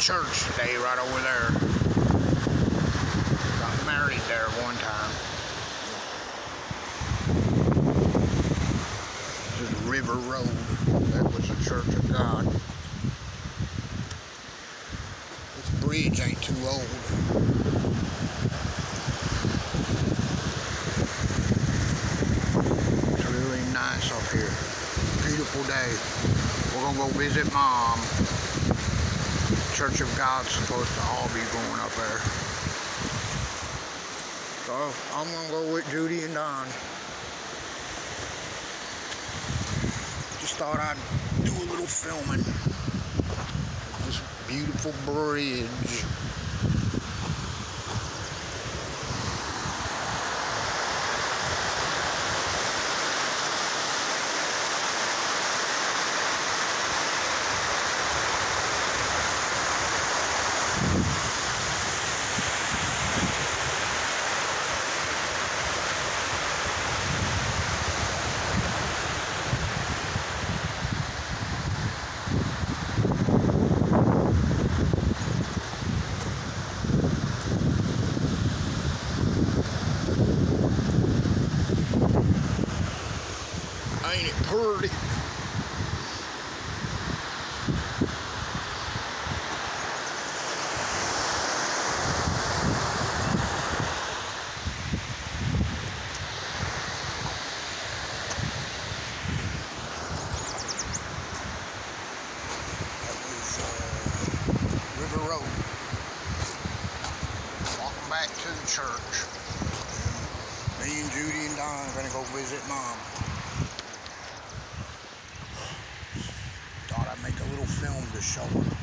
church today, right over there. Got married there one time. This is River Road. That was the Church of God. This bridge ain't too old. It's really nice up here. Beautiful day. We're gonna go visit Mom. Church of God's supposed to all be going up there. So I'm gonna go with Judy and Don. Just thought I'd do a little filming. This beautiful bridge. Ain't it pretty? That was River Road. Walking back to the church. Me and Judy and Don are gonna go visit Mom. Thought I'd make a little film to show her.